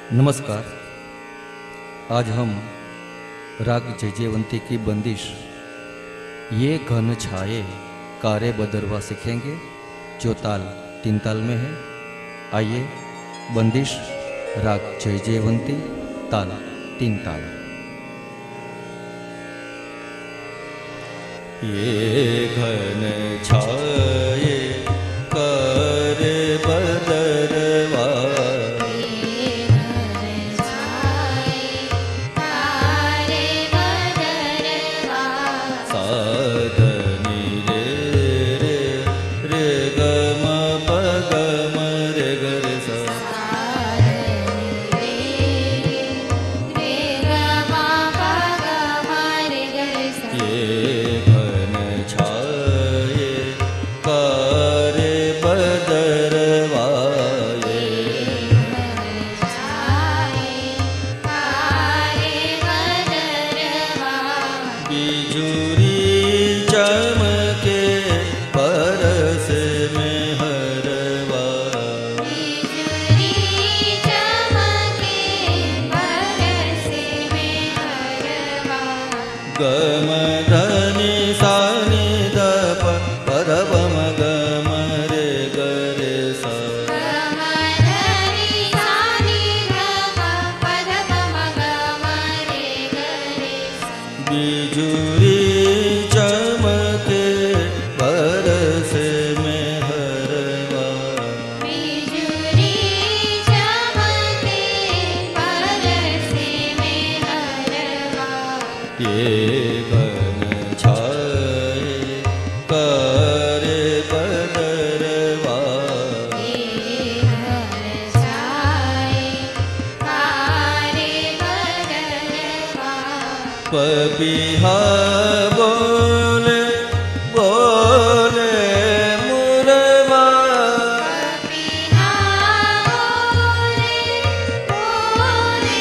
नमस्कार। आज हम राग जयजयवंती की बंदिश ये घन छाए कारे बदरवा सीखेंगे, जो ताल 3 ताल में है। आइए, बंदिश राग जयजयवंती, ताल 3 ताल। ये घन छाए कारे बदरवा, गम धनि सानि दप पदपम गम रे गरे सा, गम धनि सानि दप पदपम गम रे गरे सा। बिजुरी चमके बरसे में हरवा, बिजुरी चमके बरसे में हरवा। ये घन छाए कारे बदरवा, ये घन छाए कारे बदरवा। पपीहा बोले बोले मुरवा, पपीहा बोले बोले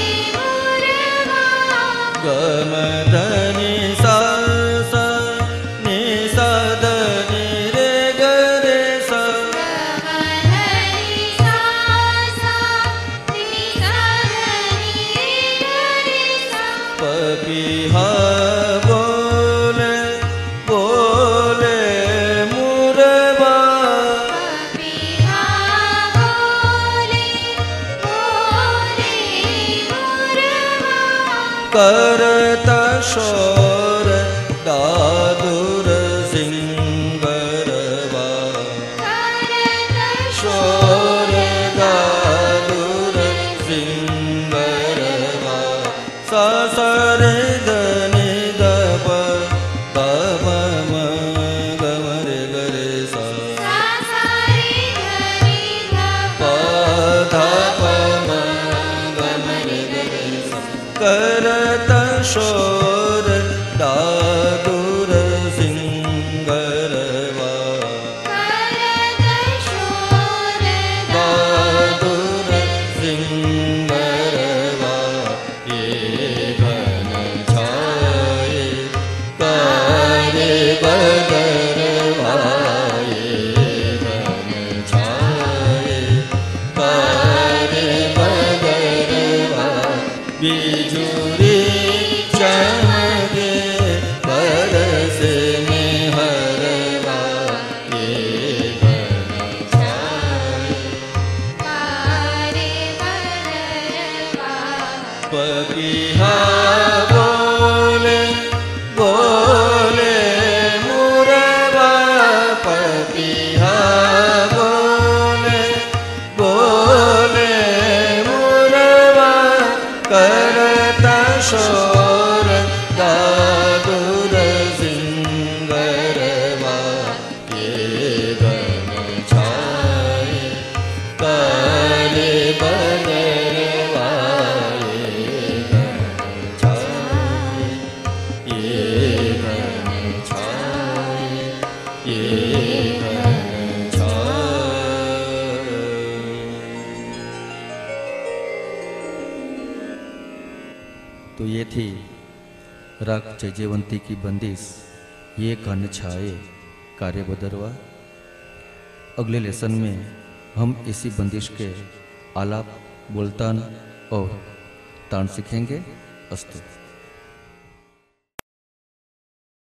मुरवा। गम धनि सा सा नि सा धनि रे गरे सा, गम धनि सा सा नि सा धनि रे गरे सा। पपीहा बोले बोले मुरवा, पपीहा बोले बोले मुरवा। करता शोर दादुर सिंगरवा, करता शोर दादुर सिंगरवा। सा सा रे धनि दप दप म गम रे गरे सा, सा सा रे धनि दप दप म गम रे गरे सा। करता शोर दादुर सिंगरवा, करता शोर दादुर सिंगरवा। ये घन छाए कारे बदरवा, ये घन छाए कारे बदरवा। बिजुरी चमके बरसे में हरवा, ये घन छाए कारे बदरवा। पपीहा बोले बोले मुरवा, पपीहा बोले बोले मुरवा। करता शोर दादुर सिंगरवा, ये घन छाए कारे बदरवा, ये घन छाए, ये घन छाए, ये घन छाए। तो ये थी राग जयजयवंती की बंदिश ये घन छाए कारे बदरवा। अगले लेसन में हम इसी बंदिश के आलाप बोलतान और तान सीखेंगे। अस्तु।